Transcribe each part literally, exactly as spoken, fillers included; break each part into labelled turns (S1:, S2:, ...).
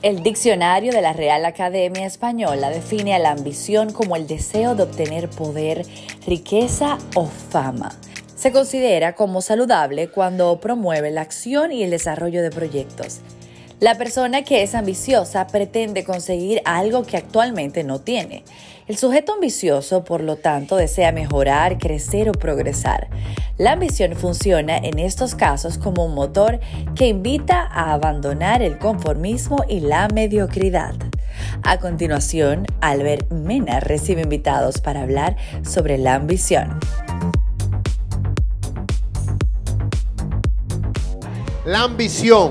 S1: El diccionario de la Real Academia Española define a la ambición como el deseo de obtener poder, riqueza o fama. Se considera como saludable cuando promueve la acción y el desarrollo de proyectos. La persona que es ambiciosa pretende conseguir algo que actualmente no tiene. El sujeto ambicioso, por lo tanto, desea mejorar, crecer o progresar. La ambición funciona en estos casos como un motor que invita a abandonar el conformismo y la mediocridad. A continuación, Albert Mena recibe invitados para hablar sobre la ambición.
S2: La ambición.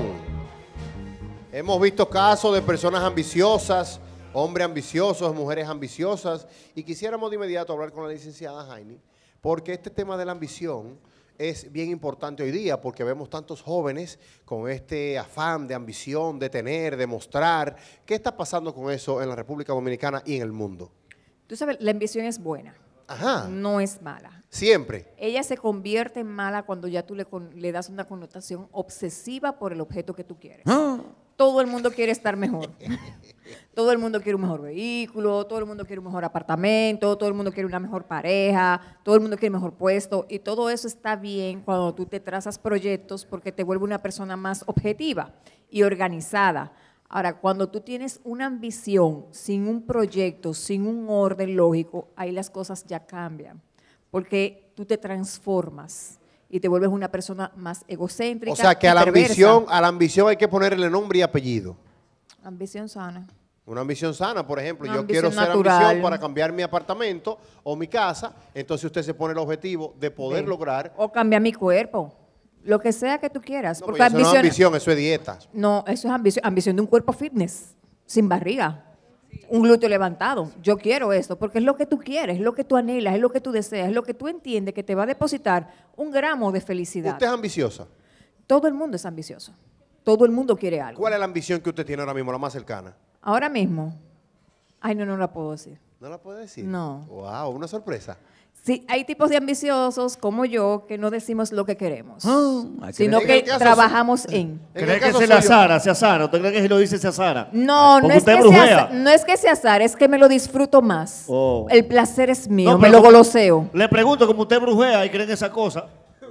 S2: Hemos visto casos de personas ambiciosas, hombres ambiciosos, mujeres ambiciosas, y quisiéramos de inmediato hablar con la licenciada Jaime, porque este tema de la ambición es bien importante hoy día, porque vemos tantos jóvenes con este afán de ambición, de tener, de mostrar. ¿Qué está pasando con eso en la República Dominicana y en el mundo?
S3: Tú sabes, la ambición es buena.
S2: Ajá.
S3: No es mala.
S2: Siempre.
S3: Ella se convierte en mala cuando ya tú le, con, le das una connotación obsesiva por el objeto que tú quieres. ¿Ah? Todo el mundo quiere estar mejor. Todo el mundo quiere un mejor vehículo, todo el mundo quiere un mejor apartamento, todo el mundo quiere una mejor pareja, todo el mundo quiere un mejor puesto, y todo eso está bien cuando tú te trazas proyectos porque te vuelve una persona más objetiva y organizada. Ahora, cuando tú tienes una ambición sin un proyecto, sin un orden lógico, ahí las cosas ya cambian, porque tú te transformas y te vuelves una persona más egocéntrica.
S2: O sea que a la ambición, a la ambición hay que ponerle nombre y apellido.
S3: Ambición sana.
S2: Una ambición sana, por ejemplo,
S3: Una
S2: yo quiero ser
S3: natural.
S2: ambición para cambiar mi apartamento o mi casa, entonces usted se pone el objetivo de poder
S3: Bien.
S2: lograr.
S3: O cambiar mi cuerpo, lo que sea que tú quieras.
S2: No,
S3: porque
S2: pues eso
S3: ambición,
S2: no es ambición, eso es dieta.
S3: No, eso es ambición, ambición de un cuerpo fitness, sin barriga. Un glúteo levantado. Yo quiero esto porque es lo que tú quieres, es lo que tú anhelas, es lo que tú deseas, es lo que tú entiendes que te va a depositar un gramo de felicidad.
S2: ¿Usted es ambiciosa?
S3: Todo el mundo es ambicioso. Todo el mundo quiere algo.
S2: ¿Cuál es la ambición que usted tiene ahora mismo, la más cercana?
S3: Ahora mismo. Ay, no, no la puedo decir.
S2: ¿No la puede decir?
S3: No.
S2: Wow, una sorpresa.
S3: Sí, hay tipos de ambiciosos como yo que no decimos lo que queremos,
S4: Oh,
S3: sino
S2: en
S3: que
S2: el caso
S3: trabajamos
S2: su-
S3: en.
S2: En
S4: ¿Cree
S2: el
S4: que
S2: caso
S4: se la
S2: suyo-
S4: azara, se azara? ¿Usted cree que si lo dice se azara?
S3: No, no
S4: Porque
S3: es,
S4: usted
S3: que
S4: brujea.
S3: sea, no es que sea azar, es que me lo disfruto más.
S4: Oh.
S3: El placer es mío,
S4: No,
S3: me
S4: pero
S3: lo
S4: como-
S3: goloseo.
S4: Le pregunto, como usted brujea y cree en esa cosa,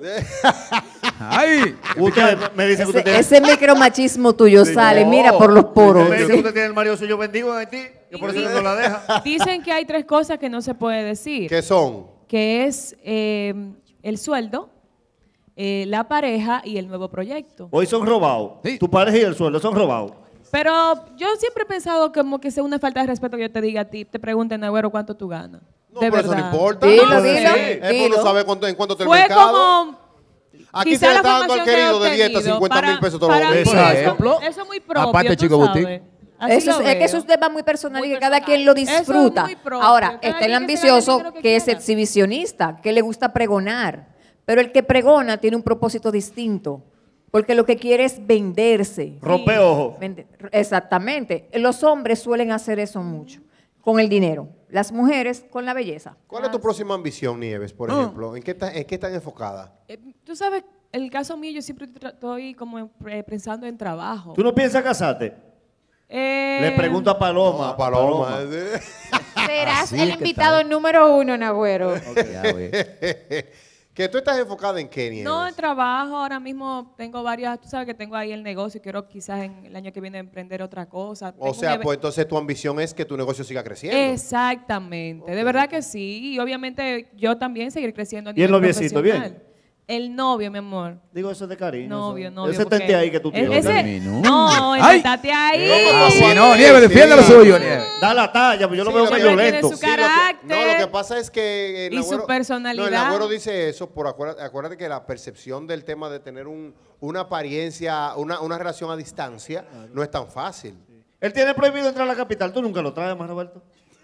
S5: ¡Ay!
S4: usted me dice que usted
S3: Ese,
S4: tiene...
S3: ese micromachismo tuyo sale,
S4: No.
S3: mira, por los poros.
S4: Me dice
S3: Sí.
S4: que usted tiene el marido suyo bendigo en Haití, que por eso no la deja.
S6: Dicen que hay tres cosas que no se puede decir,
S2: ¿Qué son?
S6: que es eh, el sueldo, eh, la pareja y el nuevo proyecto.
S4: Hoy son robados.
S5: Sí.
S4: Tu pareja y el sueldo son robados.
S6: Pero yo siempre he pensado como que sea una falta de respeto que yo te diga a ti, te pregunten, Agüero, ¿cuánto tú ganas?
S2: No,
S6: de
S2: pero eso no
S6: verdad.
S2: importa.
S3: Dilo,
S2: No,
S3: dilo,
S2: sí. Es por
S3: dilo.
S2: no saber cuánto, en cuánto está el
S6: Fue
S2: mercado.
S6: como...
S2: Aquí
S6: quizá
S2: se le
S6: la
S2: está dando al
S6: formación que he
S2: querido de dieta
S6: obtenido
S2: cincuenta mil
S6: para-
S2: pesos todos
S6: para
S2: los
S6: mí
S2: días.
S5: Por
S6: eso-
S5: ejemplo,
S6: Eso es muy propio,
S5: aparte
S6: tú
S5: Chico
S6: sabes.
S5: Boutique.
S6: Así
S3: Eso es,
S6: lo
S3: es que
S6: veo.
S3: eso es un tema muy personal
S6: Muy
S3: y que cada
S6: personal.
S3: quien lo
S6: Eso es
S3: disfruta.
S6: muy propio.
S3: Ahora,
S6: Cada
S3: está el
S6: quien que se gane
S3: ambicioso
S6: lo que
S3: que es
S6: quiera.
S3: exhibicionista, que le gusta pregonar, pero el que pregona tiene un propósito distinto, porque lo que quiere es venderse.
S4: Rompe ojo.
S3: Vende- Exactamente. Los hombres suelen hacer eso mucho, con el dinero. Las mujeres con la belleza.
S2: ¿Cuál es tu próxima ambición, Nieves, por ejemplo? ¿En qué, está, ¿En qué están enfocadas?
S6: Eh, Tú sabes, el caso mío, yo siempre tra- estoy como eh, pensando en trabajo.
S4: ¿Tú no piensas casarte?
S6: Eh,
S4: Le pregunto a Paloma.
S2: No, Paloma.
S7: Serás
S5: Así
S7: el
S5: es que
S7: invitado
S5: tal.
S7: número uno, Nagüero.
S5: Ya, güey.
S2: ¿Que tú estás enfocada en qué, Nieves?
S6: No, en trabajo, ahora mismo tengo varias, tú sabes que tengo ahí el negocio y quiero quizás en el año que viene emprender otra cosa. Tengo
S2: O
S6: un
S2: sea,
S6: eve-
S2: pues entonces tu ambición es que tu negocio siga creciendo.
S6: Exactamente, de verdad que sí. Y obviamente yo también seguir creciendo a
S4: ¿Y el
S6: nivel
S4: noviecito,
S6: profesional.
S4: bien?
S6: El novio, mi amor.
S4: Digo eso de cariño.
S6: Novio,
S4: eso.
S6: novio.
S4: Ese
S6: porque-
S4: tente ahí que tú
S6: e-
S4: tienes.
S6: ese-
S5: Terminó.
S6: No,
S5: ¡Ay!
S6: estate ahí.
S5: Así no, Nieves, defiende lo
S2: Sí.
S5: suyo, Nieves.
S4: Da la talla, pues yo lo
S2: Sí,
S4: veo
S2: lo
S4: muy
S2: que-
S4: violento.
S6: Tiene su
S2: Sí, lo que-
S6: carácter
S2: no, lo que pasa es que... el
S6: y su
S2: Agüero-
S6: personalidad.
S2: No, el Agüero dice eso, por acuérdate, acuérdate que la percepción del tema de tener un, una apariencia, una, una relación a distancia, no es tan fácil.
S4: Él tiene prohibido entrar a la capital. ¿Tú nunca lo traes, más Roberto?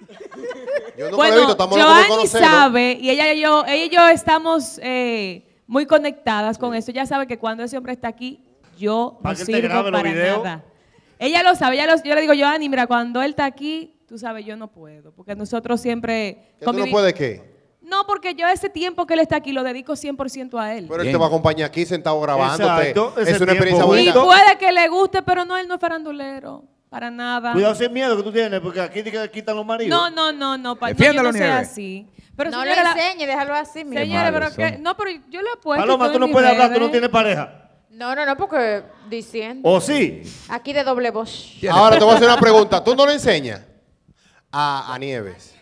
S2: Yo nunca lo he
S6: Bueno,
S2: visto, estamos locos de
S6: Joanny
S2: conocerlo.
S6: sabe, y ella y yo, ella y yo estamos eh, muy conectadas con eso. Ella sabe que cuando ese hombre está aquí, yo no
S4: Para que él te
S6: sirvo
S4: grabe los
S6: para
S4: videos.
S6: nada. Ella lo sabe, ella lo- yo le digo, Joanny, mira, cuando él está aquí, tú sabes, yo no puedo, porque nosotros siempre...
S2: ¿Que tú no
S6: convivi-
S2: puedes qué?
S6: No, porque yo ese tiempo que él está aquí lo dedico cien por ciento a él.
S2: Pero él
S5: Bien.
S2: te va a acompañar aquí sentado grabándote.
S4: Exacto, ese
S2: Es una
S4: tiempo
S2: experiencia
S4: juntos.
S6: Y
S2: bonita.
S6: puede que le guste, pero no, él no es farandulero. para nada.
S4: Cuidado sin miedo que tú tienes, porque aquí te quitan los maridos.
S6: No, no, no, no, pa, no, yo
S5: Defiéndalo,
S6: no soy
S5: Nieves.
S6: así. Pero
S7: No lo
S6: señora, la-
S7: enseñe, déjalo así, mi
S6: señora,
S5: malos
S6: pero que,
S5: son.
S6: no, pero yo le apuesto.
S4: Paloma,
S6: todo
S4: tú
S6: en
S4: no
S6: mis
S4: puedes hablar, tú no
S6: redes.
S4: tienes pareja.
S7: No, no, no, porque diciendo.
S4: ¿O sí?
S7: Aquí de doble voz.
S2: Ahora te voy a hacer una pregunta. ¿Tú no le enseñas a, a Nieves?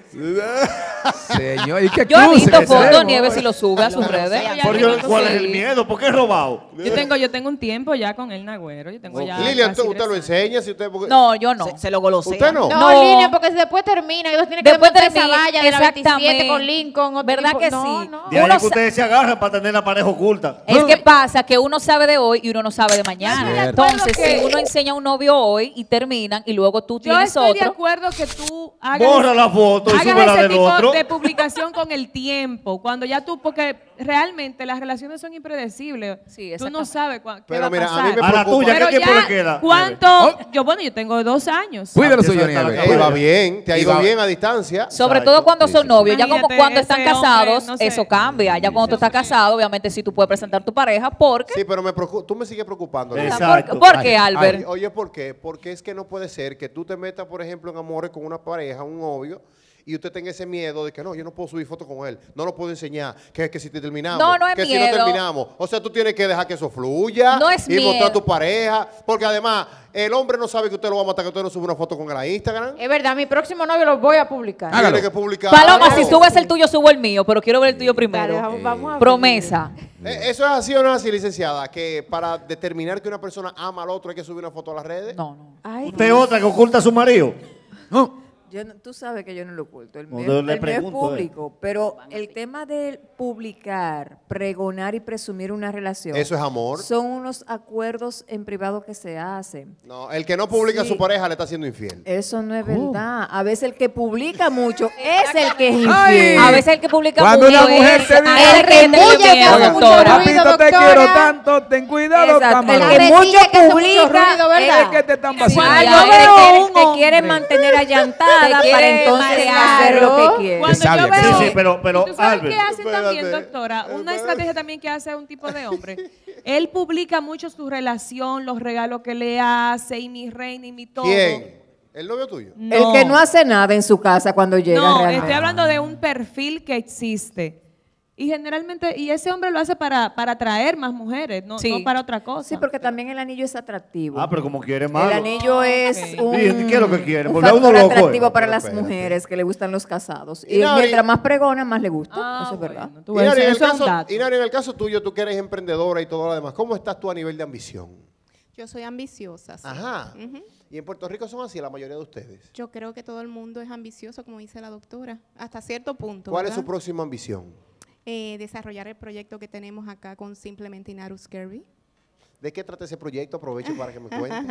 S5: Señor, ¿y qué
S8: Yo he
S5: cruce
S8: visto
S5: que
S8: fotos,
S5: tenemos?
S8: Nieves, y lo sube a sus redes.
S6: Ya
S4: Por
S6: tengo-
S4: Dios, ¿cuál es el
S6: sí.
S4: miedo? ¿Por qué es robado?
S6: Yo tengo, yo tengo un tiempo ya con el Nagüero. Yo tengo ya.
S2: Lilian,
S6: casi
S2: ¿usted, usted
S6: tres
S2: lo
S6: años.
S2: enseña? Si usted, porque-
S8: No, yo no.
S9: Se, se lo golosea.
S2: ¿Usted no?
S7: No,
S8: No.
S7: línea, porque si después termina y dos tienen que
S8: Después
S7: desmontar esa
S8: termina,
S7: valla de la veintisiete
S8: exactamente.
S7: con Lincoln. otro
S8: ¿Verdad
S7: tipo-
S8: que
S7: no,
S8: sí?
S7: No,
S4: De ahí
S8: Uno
S4: que ustedes se agarran para tener la pareja oculta.
S8: Es que pasa que uno sabe de hoy y uno no sabe de mañana.
S6: Yo estoy de acuerdo
S8: Entonces,
S6: que-
S8: si uno enseña a un novio hoy y terminan y luego tú
S6: Yo
S8: tienes
S6: estoy de
S8: otro.
S6: acuerdo que tú hagas.
S4: Borra la foto y
S6: hagas
S4: súbela
S6: ese
S4: del
S6: tipo
S4: otro.
S6: de publicación con el tiempo. Cuando ya tú, porque realmente las relaciones son impredecibles.
S8: Sí,
S6: tú no
S8: exactamente.
S6: sabes cuá- qué
S2: Pero
S6: va a
S2: mira, a
S6: pasar.
S2: mí me
S4: A la
S2: preocupa.
S4: tuya, ¿qué
S6: Pero
S4: tiempo
S6: ya,
S4: le queda?
S6: ¿cuánto? Yo, bueno, yo tengo dos años.
S5: Cuida lo
S4: Eso
S5: suyo,
S4: está la
S5: Nieves.
S2: Ey, va bien, te ha ido
S5: Iba-
S2: bien a distancia.
S8: Sobre
S4: Exacto.
S8: todo cuando
S5: Sí,
S8: son
S5: sí, sí.
S8: novios. Ya como
S6: Imagínate,
S8: cuando están
S6: ese hombre,
S8: casados,
S6: no sé.
S8: eso cambia. Ya cuando tú estás casado, obviamente sí tú puedes presentar tu pareja porque...
S2: Sí, pero me preocu- tú me sigues preocupando. Lilian.
S4: Exacto.
S8: ¿Por, por qué,
S5: Ay,
S8: Albert?
S2: Ay, oye, ¿por qué? Porque es que no puede ser que tú te metas, por ejemplo, en amores con una pareja, un novio, y usted tenga ese miedo de que no, yo no puedo subir fotos con él, no lo puedo enseñar, que, que si te terminamos,
S8: No, no es
S2: que si no
S8: miedo.
S2: terminamos. O sea, tú tienes que dejar que eso fluya
S8: No es
S2: y mostrar
S8: miedo.
S2: a tu pareja, porque además el hombre no sabe que usted lo va a matar, que usted no sube una foto con él a Instagram.
S7: es verdad, mi próximo novio lo voy a publicar.
S5: Hágalo.
S2: Tiene que publicar.
S8: Paloma, si
S2: algo.
S8: subes el tuyo, subo el mío, pero quiero ver el tuyo primero.
S7: Dale, vamos- vamos a ver.
S8: Promesa.
S2: Eh, ¿Eso es así o no es así, licenciada? Que para determinar que una persona ama al otro hay que subir una foto a las redes.
S8: No, no.
S7: Ay,
S4: Usted es otra que oculta a su marido.
S5: No.
S3: Yo no- tú sabes que yo no lo oculto, el
S4: No,
S3: mío,
S4: yo
S3: el
S4: le
S3: mío es
S4: pregunto,
S3: público, pero el tema de publicar, pregonar y presumir una relación,
S2: Eso es amor.
S3: son unos acuerdos en privado que se hacen.
S2: No, el que no publica a
S3: Sí.
S2: su pareja le está siendo infiel.
S3: Eso no es
S5: Oh.
S3: verdad. A veces el que publica mucho es el que es
S5: Ay.
S3: infiel.
S8: A veces el que publica
S5: Cuando
S8: mucho
S5: una mujer
S8: es
S5: te dice-
S8: el que
S7: Remulla,
S8: tiene
S7: que
S8: miedo,
S7: hace mucho
S8: doctora.
S7: ruido.
S5: Papito, te
S7: doctora.
S5: quiero tanto, ten cuidado,
S3: Exacto. El
S5: camarón.
S3: que
S7: Carretilla
S3: mucho
S7: que hace mucho
S3: publica
S7: ruido, ¿verdad?
S5: Es que te están
S8: Cuando
S3: Ah,
S5: vaciando.
S3: yo
S8: Ya,
S3: veo
S8: te
S3: un
S8: quiere-
S3: te quiere mantener allantada
S8: Te
S3: para
S8: quiere
S3: entonces
S8: marear.
S3: hacer lo que quiere.
S6: Cuando
S5: sabia
S6: yo
S5: que
S6: veo,
S4: sí. Sí, sí, pero- pero,
S6: ¿y tú sabes
S4: Albert,
S6: qué hacen también,
S2: espérate.
S6: doctora? Una
S2: Espérate.
S6: estrategia también que hace un tipo de hombre. Él publica mucho su relación, los regalos que le hace, y mi reina y mi todo.
S2: ¿Quién? ¿El novio tuyo?
S3: El que no hace nada en su casa cuando llega
S6: No,
S3: realmente.
S6: estoy hablando de un perfil que existe. Y generalmente, y ese hombre lo hace para, para atraer más mujeres, no,
S8: Sí.
S6: no para otra cosa.
S3: Sí, porque también el anillo es atractivo.
S4: Ah, pero como quiere
S3: El
S4: malo.
S3: anillo es
S6: Ok.
S3: un,
S4: Sí, ¿qué es lo que quiere?
S3: un
S4: Volver a uno
S3: factor
S4: loco,
S3: atractivo
S4: eh.
S3: para
S2: Pero
S3: las
S2: espérate.
S3: mujeres que le gustan los casados.
S2: Y
S3: Y,
S2: Nari-
S3: mientras más pregona, más le gusta.
S6: Ah,
S3: Eso es verdad.
S6: bueno, tú ves,
S2: Inari, en el
S6: eso es un
S2: caso,
S6: dato.
S2: Inari, en el caso tuyo, tú que eres emprendedora y todo lo demás, ¿cómo estás tú a nivel de ambición?
S10: Yo soy ambiciosa. sí.
S2: Ajá.
S10: Ujú.
S2: Y en Puerto Rico son así la mayoría de ustedes.
S10: Yo creo que todo el mundo es ambicioso, como dice la doctora, hasta cierto punto.
S2: ¿Cuál es
S10: ¿verdad?
S2: su próxima ambición?
S10: Eh, desarrollar el proyecto que tenemos acá con Simplemente Inarus Kirby.
S2: ¿De qué trata ese proyecto? Aproveche para que me cuente.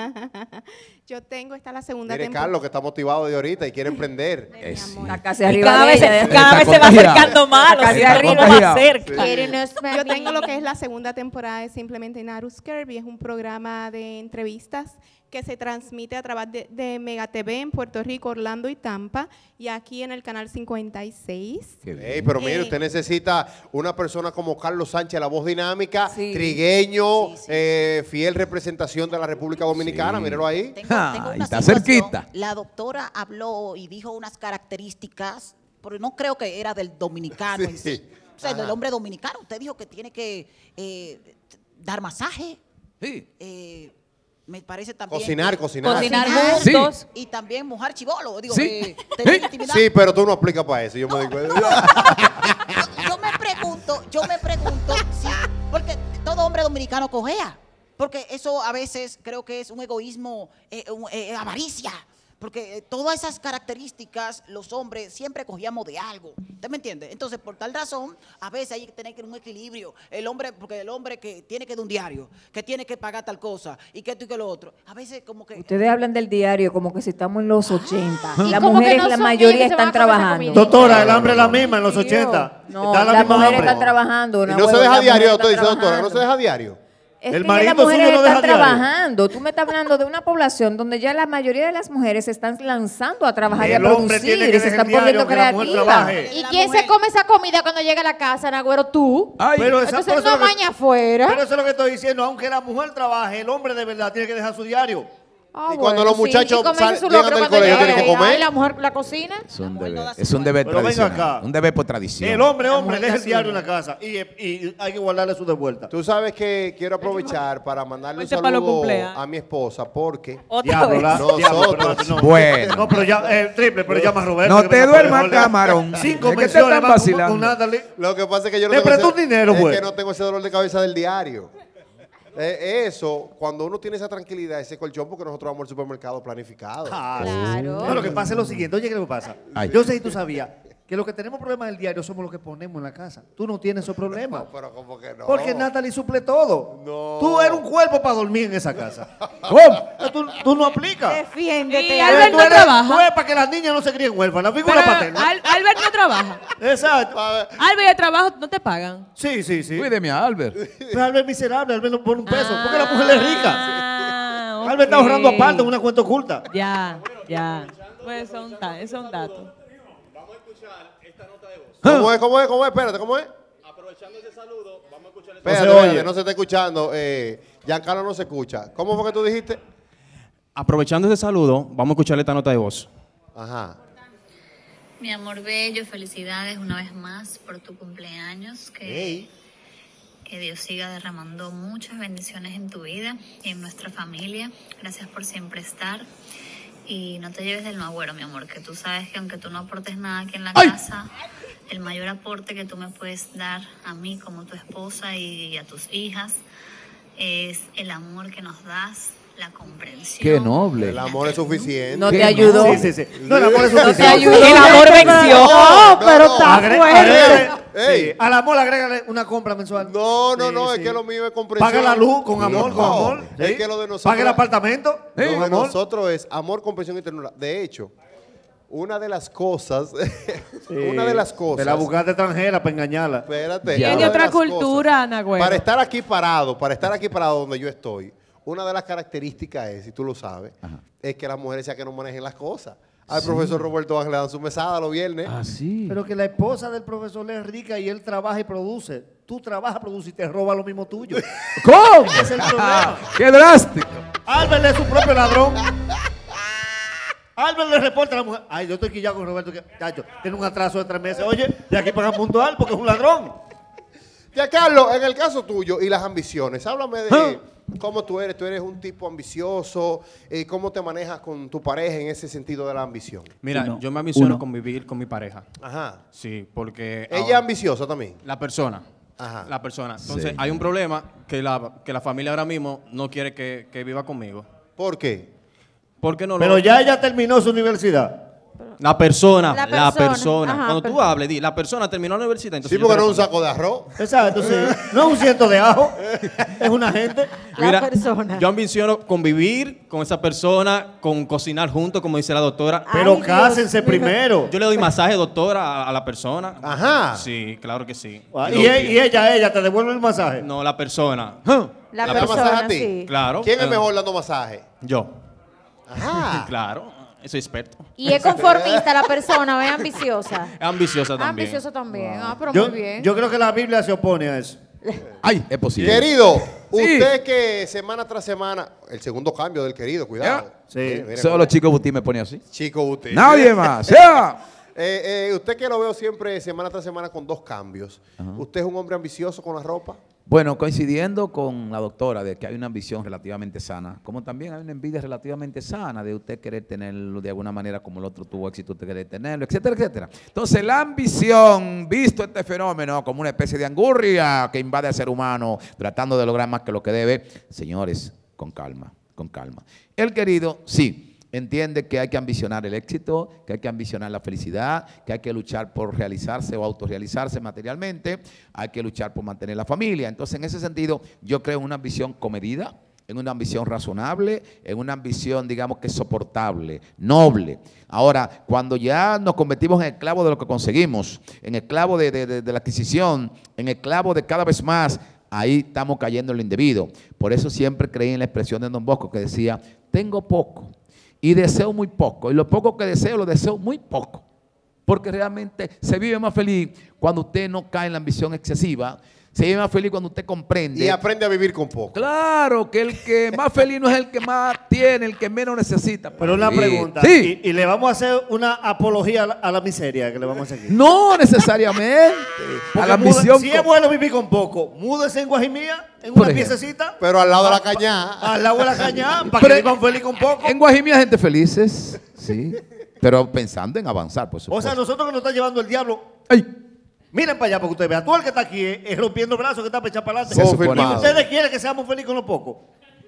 S10: Yo tengo, esta es la segunda
S2: Mire,
S10: temporada.
S2: Carlos, que está motivado de ahorita y quiere emprender.
S10: Mi amor.
S3: Está casi
S8: Y
S3: arriba
S8: cada
S3: de
S8: vez,
S3: ella.
S8: se- cada
S5: Está
S8: vez se va
S5: contagiado.
S8: acercando más,
S3: Está
S8: hacia
S5: Está
S8: arriba
S5: contagiado.
S8: más cerca.
S7: Quírenos,
S10: Yo tengo lo que es la segunda temporada de Simplemente Inarus Kirby. Es un programa de entrevistas que se transmite a través de, de Mega T V en Puerto Rico, Orlando y Tampa, y aquí en el canal cincuenta y seis.
S5: Qué bien.
S2: Ey, pero mire,
S10: Eh.
S2: usted necesita una persona como Carlos Sánchez, la voz dinámica,
S8: Sí.
S2: trigueño,
S9: Sí, sí.
S2: eh, fiel representación de la República Dominicana,
S5: Sí.
S2: mírelo ahí.
S9: Tengo,
S5: Ah,
S9: tengo
S5: y
S9: una
S5: está
S9: situación.
S5: cerquita.
S9: La doctora habló y dijo unas características, pero no creo que era del dominicano en
S2: Sí.
S9: sí. O sea,
S2: Ajá.
S9: del hombre dominicano. Usted dijo que tiene que eh, dar masaje.
S5: Sí.
S9: eh, me parece también.
S2: Cocinar, cocinar.
S8: Cocinar
S9: Sí.
S8: juntos.
S9: Y también mojar chivolo. Digo,
S5: Sí.
S9: eh, tener
S5: Sí.
S9: intimidad.
S2: Sí, pero tú no aplicas para eso, yo me doy cuenta.
S9: yo, yo me pregunto, yo me pregunto, si, porque todo hombre dominicano cojea, porque eso a veces creo que es un egoísmo, eh, un- eh, avaricia, porque eh, todas esas características los hombres siempre cogíamos de algo, ¿usted me entiende? Entonces, por tal razón, a veces hay que tener que un equilibrio, el hombre, porque el hombre que tiene que dar un diario, que tiene que pagar tal cosa, y que esto y que lo otro, a veces como que...
S3: Ustedes hablan del diario como que si estamos en los ochenta.
S7: ¿Y
S3: Las
S7: cómo que
S3: mujeres,
S7: no
S3: la
S7: son
S3: mayoría
S7: ellos que se van
S3: están
S7: a comer esa
S3: trabajando.
S7: comida?
S4: Doctora, el hambre es la misma en los ochenta.
S3: No,
S4: Da la
S3: las
S4: misma
S3: mujeres
S4: hambre.
S3: están trabajando.
S2: Y
S3: una
S2: no se
S3: hueva,
S2: deja
S3: las
S2: diario,
S3: mujeres
S2: doctor,
S3: están
S2: dice doctora, no se
S3: trabajando.
S2: deja diario.
S3: Es
S4: El
S3: que
S4: marido
S3: las
S4: suyo
S3: mujeres
S4: no deja
S3: están
S4: diario.
S3: trabajando. Tú me estás hablando de una población donde ya la mayoría de las mujeres se están lanzando a trabajar y a
S4: El hombre
S3: producir
S4: tiene que
S3: y se
S4: dejar
S3: están
S4: el diario,
S3: poniendo
S4: que la mujer
S3: creativas.
S4: trabaje.
S7: ¿Y
S9: La
S7: quién
S9: mujer-
S7: se come esa comida cuando llega a la casa, Nagüero? Tú.
S5: Ay,
S4: Pero esa-
S7: Entonces
S4: por eso
S7: no
S4: es lo que-
S7: maña afuera.
S4: Pero eso es lo que estoy diciendo, aunque la mujer trabaje, el hombre de verdad tiene que dejar su diario.
S7: Ah,
S2: Y cuando
S7: bueno,
S2: los
S7: sí.
S2: muchachos
S7: Y comerse
S2: sal-
S7: su
S2: llegan
S7: locro
S2: del
S7: cuando
S2: colegio,
S7: llegue.
S2: tienen que comer.
S7: Ay, la mujer la cocina.
S11: Es un deber, es un deber
S4: Pero venga
S11: tradicional.
S4: acá.
S11: Un deber por tradición.
S4: El hombre, hombre,
S3: mujer
S4: deja el
S3: cocina.
S4: diario en la casa y, y hay que guardarle su de vuelta.
S2: Tú sabes que quiero aprovechar para mandarle un
S6: Ponte pa' los
S2: saludo
S6: cumpleaños.
S2: a mi esposa porque
S8: Otra
S4: Diablo,
S8: vez.
S4: la-
S2: Nosotros.
S4: diablo, pero no.
S11: Bueno.
S4: No, pero ya, eh, triple, pero llama a Roberto.
S5: No
S4: que
S5: te
S4: venga
S5: duermas,
S4: por favor.
S5: camarón.
S4: Cinco
S5: Es que te
S4: menciones
S5: están
S4: más con-
S5: vacilando.
S4: con Natalie.
S2: lo que pasa es que yo no
S4: Te
S2: tengo
S4: prestó
S2: ese-
S4: un dinero,
S2: es
S4: güey.
S2: que no tengo ese dolor de cabeza del diario. Eh, eso, cuando uno tiene esa tranquilidad, ese colchón, porque nosotros vamos al supermercado planificado.
S4: Ah, sí.
S7: Claro.
S4: No, lo que pasa es lo siguiente. Oye, ¿qué es lo que pasa?
S11: Ay.
S4: Yo sé si tú sabías que los que tenemos problemas del diario somos los que ponemos en la casa. Tú no tienes esos problemas.
S2: No, pero como que no.
S4: Porque Natalie suple todo.
S2: No.
S4: Tú eres un cuerpo para dormir en esa casa.
S11: ¿Cómo?
S4: Tú, tú no aplicas.
S3: Defiéndete.
S6: Y
S3: Albert.
S6: Albert
S4: Tú
S6: no
S4: eres,
S6: trabaja.
S4: tú eres para que las niñas no se críen huérfanas. Figura
S6: Pero
S4: paterna.
S6: Al- Albert no trabaja.
S4: Exacto.
S6: Albert de trabajo no te pagan.
S4: Sí, sí, sí.
S11: Cuídeme a Albert.
S4: Pero Albert es miserable. Albert no pone un peso. Porque la mujer es rica.
S6: Ah,
S4: Albert está
S6: ok.
S4: ahorrando aparte en una cuenta oculta.
S6: Ya, ya. Pues son, ta- esos son datos.
S2: ¿Cómo es? ¿Cómo es? ¿Cómo es? Espérate, ¿cómo es?
S12: Aprovechando ese saludo, vamos a escuchar ese
S2: Espérate,
S4: No se
S2: espérate,
S4: oye.
S2: no se está escuchando. Eh, Giancarlo no se escucha. ¿Cómo fue que tú dijiste?
S12: Aprovechando ese saludo, vamos a escuchar esta nota de voz.
S2: Ajá.
S13: Mi amor bello, felicidades una vez más por tu cumpleaños. Que,
S2: Ey.
S13: que Dios siga derramando muchas bendiciones en tu vida y en nuestra familia. Gracias por siempre estar. Y no te lleves del no agüero, mi amor, que tú sabes que aunque tú no aportes nada aquí en la
S11: ¡Ay!
S13: casa, el mayor aporte que tú me puedes dar a mí como tu esposa y a tus hijas es el amor que nos das, la comprensión.
S11: Qué noble.
S2: El amor es suficiente.
S3: No
S11: ¿Qué
S3: te ayudó.
S4: Sí, sí, sí. No, el amor es
S3: No te
S4: suficiente.
S3: ayudó.
S8: El amor venció.
S7: No, pero está
S4: Agre-
S7: fuerte.
S4: agrégale-
S2: Ey.
S4: sí, al amor agrégale una compra mensual.
S2: No, no,
S4: Sí,
S2: no,
S4: sí.
S2: es que lo mío es comprensión.
S4: Paga la luz con amor,
S2: No,
S4: con amor.
S2: Es
S4: ¿sí?
S2: que lo de nosotros.
S4: Paga el apartamento
S2: Lo
S4: con
S2: de
S4: amor.
S2: nosotros es amor, comprensión y ternura. De hecho, una de las cosas,
S4: Sí.
S2: una de las cosas.
S4: De la buscada extranjera para engañarla.
S2: Espérate.
S11: Ya.
S2: una
S6: Tiene
S2: de
S6: otra
S2: las cosas,
S6: cultura, Nagüero.
S2: Para estar aquí parado, para estar aquí parado donde yo estoy, una de las características es, si tú lo sabes, es que las mujeres sean que no manejen las cosas. Al profesor Roberto Ángel le dan su mesada los viernes.
S11: Ah, sí.
S4: Pero que la esposa del profesor es rica y él trabaja y produce. Tú trabajas, produces y te roba lo mismo tuyo.
S11: ¿Cómo?
S4: Ese es el problema.
S11: ¡Qué drástico!
S4: Albert es su propio ladrón. Albert le reporta a la mujer. Ay, yo estoy quillado con Roberto. Que, chacho, tiene un atraso de tres meses. Oye, de aquí pagan puntual porque es un ladrón.
S2: Ya, Carlos, en el caso tuyo y las ambiciones, háblame de
S11: Ah.
S2: cómo tú eres. Tú eres un tipo ambicioso, eh, cómo te manejas con tu pareja en ese sentido de la ambición.
S12: Mira,
S11: Uno,
S12: yo me ambiciono
S11: uno.
S12: con vivir con mi pareja.
S2: Ajá.
S12: Sí, porque...
S2: Ella es
S12: ahora-
S2: ambiciosa también.
S12: La persona.
S2: Ajá.
S12: La persona. Entonces,
S11: Sí.
S12: hay un problema que la, que la familia ahora mismo no quiere que, que viva conmigo.
S2: ¿Por qué?
S12: Porque no
S4: Pero
S12: lo-
S4: ya ella terminó su universidad.
S12: La persona,
S7: La
S12: la
S7: persona,
S12: persona.
S7: ajá,
S12: Cuando
S7: pero-
S12: tú hables, di, la persona terminó la universidad. Entonces
S2: Sí,
S12: yo
S2: porque no
S12: quiero-
S2: es un saco de arroz.
S4: Exacto, sí. No es un ciento de ajo. Es una gente.
S7: La
S12: Mira,
S7: persona.
S12: yo ambiciono convivir con esa persona, con cocinar juntos, como dice la doctora.
S4: Pero
S7: Ay, Dios
S4: cásense
S7: mío.
S4: primero.
S12: Yo le doy masaje, doctora, a, a la persona.
S2: Ajá.
S12: Sí, claro que sí.
S4: Ah,
S12: Lo
S4: Y, e-
S12: que-
S4: y ella, ella, te devuelve el masaje.
S12: No, la persona.
S7: La
S12: La
S2: ¿Te da masaje
S7: persona,
S2: a ti?
S7: sí.
S12: Claro.
S2: ¿Quién es
S12: Eh,
S2: mejor dando masaje?
S12: Yo.
S2: Ajá.
S12: Claro, soy experto.
S7: Y es conformista la persona, o es ambiciosa.
S12: Es ambiciosa también.
S7: Ambiciosa también. Ah, pero
S4: Yo,
S7: muy bien.
S4: yo creo que la Biblia se opone a eso.
S11: ¡Ay, es posible!
S2: Querido, usted que semana tras semana, el segundo cambio del querido, cuidado.
S4: Sí.
S2: Mire, mire,
S11: Solo
S2: mire.
S11: Chico Buti me pone así.
S2: Chico usted.
S11: Nadie más. ¡Ya!
S2: Eh, eh, usted que lo veo siempre semana tras semana con dos cambios. ¿Usted es un hombre ambicioso con la ropa?
S11: Bueno, coincidiendo con la doctora de que hay una ambición relativamente sana, como también hay una envidia relativamente sana de usted querer tenerlo de alguna manera como el otro tuvo éxito, usted querer tenerlo, etcétera, etcétera. Entonces, la ambición, visto este fenómeno como una especie de angurria que invade al ser humano, tratando de lograr más que lo que debe, señores, con calma, con calma. El querido, sí. Entiende que hay que ambicionar el éxito, que hay que ambicionar la felicidad, que hay que luchar por realizarse o autorrealizarse materialmente, hay que luchar por mantener la familia. Entonces, en ese sentido, yo creo en una ambición comedida, en una ambición razonable, en una ambición, digamos que soportable, noble. Ahora, cuando ya nos convertimos en esclavos de lo que conseguimos, en esclavos de, de, de, de la adquisición, en esclavos de cada vez más, ahí estamos cayendo en lo indebido. Por eso siempre creí en la expresión de Don Bosco que decía, tengo poco y deseo muy poco, y lo poco que deseo, lo deseo muy poco, porque realmente se vive más feliz cuando usted no cae en la ambición excesiva, Se vive más feliz cuando usted comprende.
S2: Y aprende a vivir con poco.
S11: Claro, que el que más feliz no es el que más tiene, el que menos necesita.
S4: Pero una
S11: vivir.
S4: pregunta.
S11: Sí.
S4: Y, y le vamos a hacer una apología a la, a la miseria que le vamos a hacer aquí.
S11: No necesariamente.
S4: Porque
S11: A la
S4: muda-
S11: misión.
S4: Si es bueno vivir con poco, múdese en Guajimía, en
S11: Por
S4: una
S11: ejemplo.
S4: piececita.
S2: Pero al lado de la cañada.
S4: Al lado de la cañada, para
S11: Pero-
S4: que vivan feliz con poco.
S11: En Guajimía gente felices, sí. Pero pensando en avanzar, por
S4: O
S11: supuesto.
S4: sea, nosotros que nos está llevando el diablo.
S11: Ay.
S4: Miren para allá para que ustedes vean. Tú el que está aquí es, es rompiendo brazos que está para echar para adelante.
S11: Se supone.
S4: Y ustedes quieren que seamos felices con lo poco.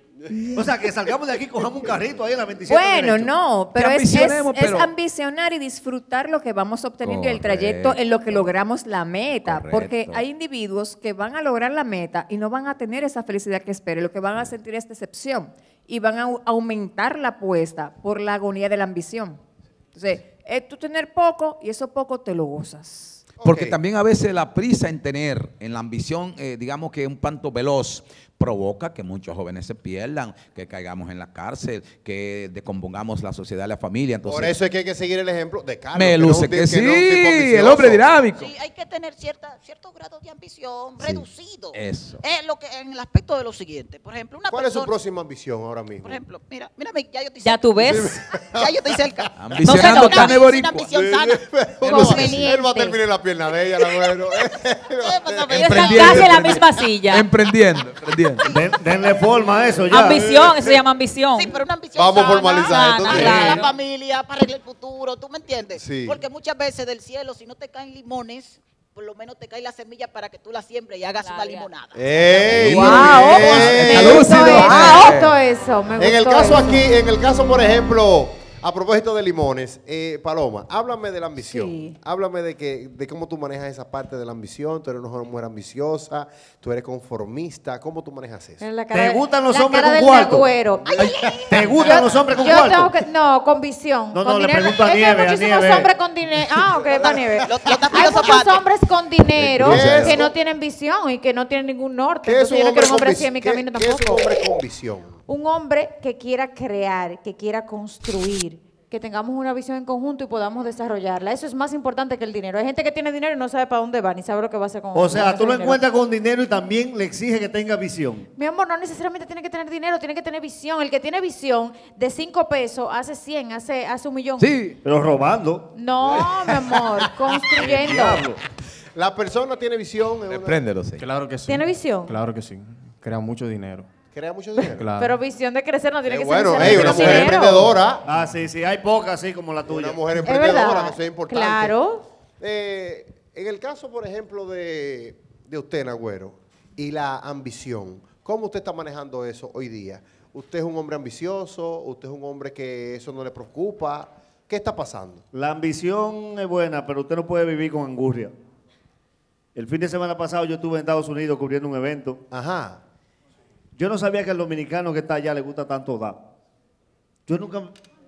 S4: O sea, que salgamos de aquí, cojamos un carrito ahí en la veintisiete.
S3: Bueno,
S4: derecho.
S3: no, pero
S11: Que
S3: es, es,
S11: ambicionemos,
S3: es
S11: pero-
S3: ambicionar y disfrutar lo que vamos obteniendo y el
S11: Correcto.
S3: trayecto en lo que logramos la meta. Porque
S11: Correcto.
S3: hay individuos que van a lograr la meta y no van a tener esa felicidad que esperen, lo que van a sentir es decepción y van a au- aumentar la apuesta por la agonía de la ambición. Entonces, es tú tener poco y eso poco te lo gozas.
S11: Porque
S2: Ok.
S11: también a veces la prisa en tener, en la ambición, eh, digamos que un tanto veloz, provoca que muchos jóvenes se pierdan, que caigamos en la cárcel, que descompongamos la sociedad y la familia. Entonces,
S2: Por eso es que hay que seguir el ejemplo de Carlos.
S11: me
S2: que no es
S11: luce
S2: un
S11: que,
S2: ti-
S11: sí,
S2: no es un tipo
S11: el
S2: ambicioso.
S11: hombre dinámico.
S9: Sí, hay que tener cierta, cierto grado de ambición,
S11: Sí,
S9: reducido.
S11: eso.
S9: Es lo que, en el aspecto de lo siguiente. Por ejemplo, una
S2: ¿Cuál es su
S9: persona.
S2: próxima ambición ahora mismo?
S9: Por ejemplo, mira, mírame, ya yo estoy
S8: Ya
S9: cerca.
S8: tú ves.
S9: Ya yo estoy cerca.
S11: Ambicionando
S9: No se
S11: carne
S9: nota.
S11: boricua.
S9: Una ambición sana.
S2: Él va,
S7: Conveniente.
S2: él va a terminar en la pierna de ella, la bueno.
S9: ¿Qué pasa, Pedro?
S8: Están
S11: Emprendiendo,
S8: casi en la
S11: emprendiendo.
S8: misma silla.
S11: Emprendiendo, emprendiendo.
S4: Den- denle forma a eso ya.
S8: Ambición, eso se llama ambición.
S9: Sí, pero una ambición
S2: Vamos a
S9: sana,
S2: formalizar esto,
S9: sana,
S2: sí.
S9: para
S8: Claro.
S9: la familia, para el futuro, ¿tú me entiendes?
S2: Sí.
S9: Porque muchas veces del cielo, si no te caen limones, por lo menos te cae la semilla para que tú la siembres y hagas una
S7: Claro.
S9: limonada.
S2: ¡Ey!
S7: Wow,
S2: muy bien.
S7: me
S11: Está
S7: gustó
S11: lúcido.
S7: eso,
S11: Ah.
S7: me gustó eso, me
S2: En el
S7: gustó
S2: caso
S7: eso.
S2: aquí, en el caso, por ejemplo, a propósito de limones, eh, Paloma, háblame de la ambición.
S3: Sí.
S2: Háblame de que, de cómo tú manejas esa parte de la ambición. Tú eres una mujer ambiciosa, tú eres conformista. ¿Cómo tú manejas eso?
S7: En la cara
S4: ¿Te
S7: de-
S4: gustan los
S7: la
S4: hombres
S7: cara
S4: con
S7: del
S4: cuarto?
S7: Nagüero.
S4: ¿Te gustan
S7: Yo-
S4: los hombres con
S7: yo
S4: cuarto?
S7: tengo que, no, con visión.
S4: No,
S7: con
S4: no, le
S7: dinero.
S4: pregunto a
S7: Es que
S4: Nieve, a
S7: hay muchísimos
S4: Nieve.
S7: hombres con dinero. Ah, ok, para Nieve.
S9: Los- los tapitos
S7: Hay muchos
S9: zapatos.
S7: hombres con dinero
S2: ¿Qué es
S7: que
S2: eso?
S7: no tienen visión y que no tienen ningún norte.
S2: ¿Qué es
S7: Entonces
S2: un
S7: yo no
S2: hombre
S7: quiero un
S2: con
S7: hombre
S2: vis-
S7: así en mi
S2: qué-
S7: camino
S2: qué es un
S7: tampoco.
S2: hombre con visión?
S7: Un hombre que quiera crear, que quiera construir, que tengamos una visión en conjunto y podamos desarrollarla. Eso es más importante que el dinero. Hay gente que tiene dinero y no sabe para dónde va, ni sabe lo que va a hacer con
S4: O sea,
S7: con
S4: tú
S7: ese
S4: lo
S7: dinero.
S4: encuentras con dinero y también le exige que tenga visión.
S7: Mi amor, no necesariamente tiene que tener dinero, tiene que tener visión. El que tiene visión de cinco pesos hace cien, hace, hace un millón.
S11: Sí.
S4: Pero robando.
S7: No, mi amor, construyendo.
S4: Diablo.
S2: La persona tiene visión. en una-
S11: Préndelo, sí.
S12: Claro que sí.
S7: ¿Tiene visión?
S12: Claro que sí. Crea mucho dinero.
S2: Crea mucho dinero.
S12: Claro.
S7: Pero visión de crecer no tiene
S2: Eh,
S7: que
S2: bueno,
S7: ser
S2: hey,
S7: necesariamente
S2: una
S7: con
S2: mujer
S7: dinero.
S2: emprendedora.
S4: Ah, sí, sí, hay pocas así como la tuya.
S2: Una mujer
S7: Es
S2: emprendedora,
S7: verdad.
S2: que eso es importante.
S7: Claro.
S2: Eh, en el caso, por ejemplo, de, de usted, Nagüero, y la ambición, ¿cómo usted está manejando eso hoy día? ¿Usted es un hombre ambicioso? ¿Usted es un hombre que eso no le preocupa? ¿Qué está pasando?
S4: La ambición es buena, pero usted no puede vivir con angurria. El fin de semana pasado yo estuve en Estados Unidos cubriendo un evento.
S2: Ajá.
S4: Yo no sabía que al dominicano que está allá le gusta tanto dar. Yo nunca...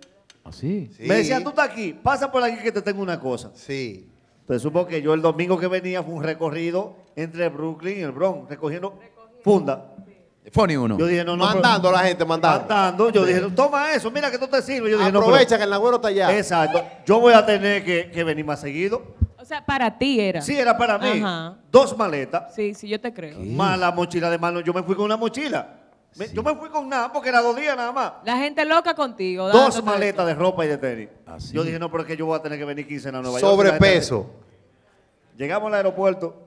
S11: Así.
S2: Sí.
S4: Me decían, tú estás aquí, pasa por aquí que te tengo una cosa.
S2: Sí.
S4: Entonces supo que yo el domingo que venía fue un recorrido entre Brooklyn y el Bronx, recogiendo funda.
S11: Funny uno.
S4: Yo dije, no, no.
S2: Mandando a
S4: pero-
S2: la gente, mandando.
S4: Mandando. Yo dije, toma eso, mira que esto te sirve. Yo dije, no, pero-
S2: Aprovecha que el Nagüero está allá.
S4: Exacto. Yo voy a tener que, que venir más seguido.
S6: O sea, para ti era.
S4: Sí, era para mí.
S6: Ajá.
S4: Dos maletas.
S6: Sí, sí, yo te creo.
S4: Más la mochila de mano. Yo me fui con una mochila. Me- Yo me fui con nada porque era dos días nada más.
S6: La gente loca contigo.
S4: Dos
S6: dándote
S4: maletas de ropa y de tenis.
S11: Así.
S4: Yo dije, no, pero es que yo voy a tener que venir quince a Nueva York.
S2: Sobrepeso.
S4: Llegamos al aeropuerto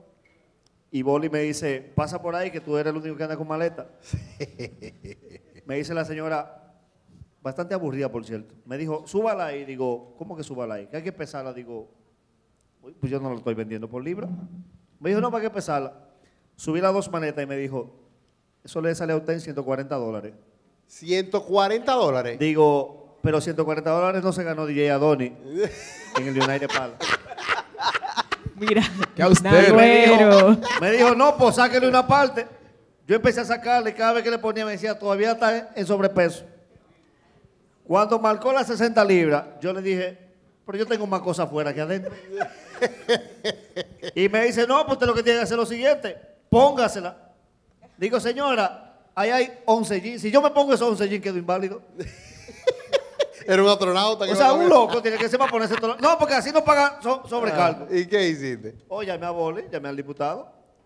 S4: y Boli me dice, pasa por ahí que tú eres el único que anda con maleta. Me dice la señora, bastante aburrida por cierto, me dijo, súbala ahí. Digo, ¿cómo que súbala ahí? Que hay que pesarla. Digo, "Uy, pues yo no lo estoy vendiendo por libra. Me dijo, no, ¿para qué pesarla? Subí las dos maletas y me dijo, eso le sale a usted en ciento cuarenta dólares.
S2: ciento cuarenta dólares.
S4: Digo, pero ciento cuarenta dólares no se ganó D J Adoni en el United Palace.
S6: Mira.
S11: ¿Qué a usted?
S4: Me
S6: Nagüero.
S4: dijo, me dijo, no, pues sáquele una parte. Yo empecé a sacarle y cada vez que le ponía me decía, todavía está en sobrepeso. Cuando marcó las sesenta libras, yo le dije, pero yo tengo más cosas afuera que adentro. Y me dice, no, pues usted lo que tiene que hacer es lo siguiente, póngasela. Digo, señora, ahí hay once jeans. Si yo me pongo esos once jeans, quedo inválido.
S2: Era un astronauta. que
S4: O sea,
S2: no
S4: un
S2: sabía.
S4: loco tiene que ser para ponerse todo. No, porque así no pagan so- sobrecargo.
S2: Ah, ¿Y qué hiciste?
S4: O llamé a Boli, llamé al diputado.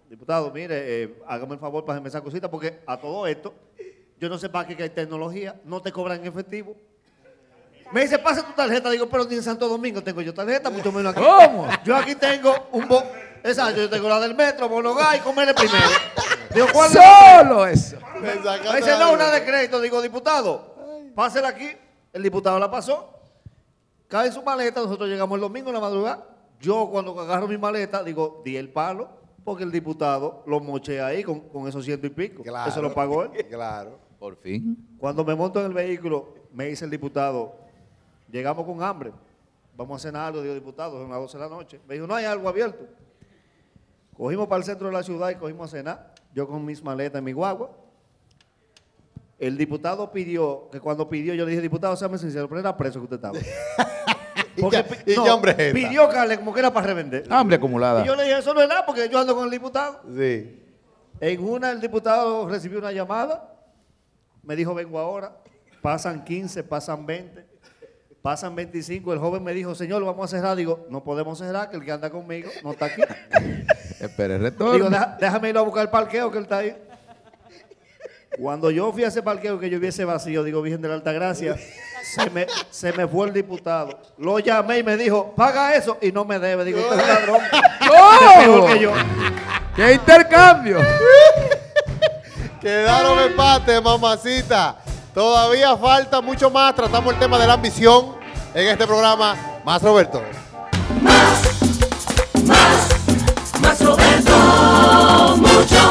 S4: diputado, mire, eh, hágame el favor para hacerme esa cosita, porque a todo esto, yo no sé para qué que hay tecnología, no te cobran en efectivo. Me dice, pasa tu tarjeta. Digo, pero ni en Santo Domingo tengo yo tarjeta, mucho menos aquí.
S11: ¿Cómo?
S4: Yo aquí tengo un bo... Exacto, yo tengo la del metro, Bonogá y comer el primero. Digo, ¿cuál
S11: Solo eso.
S4: Me dice, no, una de crédito. Digo, diputado, pásela aquí. El diputado la pasó. Cae en su maleta, nosotros llegamos el domingo en la madrugada. Yo cuando agarro mi maleta, digo, di el palo, porque el diputado lo moché ahí con, con esos ciento y pico.
S2: Claro.
S4: Eso lo pagó él.
S2: Claro.
S11: Por fin.
S4: Cuando me monto en el vehículo, me dice el diputado, llegamos con hambre, vamos a cenar algo. Digo, diputado, son las doce de la noche. Me dijo, no hay algo abierto. Cogimos para el centro de la ciudad y cogimos a cenar, yo con mis maletas en mi guagua. El diputado pidió, que cuando pidió, yo le dije, diputado, séame sincero, pero era preso que usted estaba. Porque,
S2: ¿Y qué hombre es esta?
S4: Pidió carne como que era para revender.
S11: Hambre acumulada.
S4: Y yo le dije, eso no es nada, porque yo ando con el diputado.
S2: Sí.
S4: En una, el diputado recibió una llamada, me dijo, vengo ahora. Pasan quince, pasan veinte, pasan veinticinco. El joven me dijo, señor, vamos a cerrar. Digo, no podemos cerrar, que el que anda conmigo no está aquí.
S11: Espera el retorno.
S4: Digo, Deja, déjame ir a buscar el parqueo, que él está ahí. Cuando yo fui a ese parqueo, que yo vi ese vacío, digo, Virgen de la Altagracia, se me, se me fue el diputado. Lo llamé y me dijo, paga eso, y no me debe. Digo, usted es ladrón.
S11: ¡Oh!
S4: Peor que yo.
S11: ¡Qué intercambio!
S2: Quedaron empate, mamacita. Todavía falta mucho más. Tratamos el tema de la ambición en este programa. Más Roberto.
S14: Más Roberto, mucho